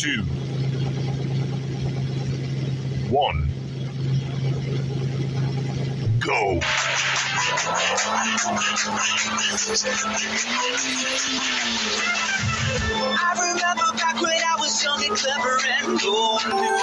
2, 1, go. I remember back when I was young and clever and bold.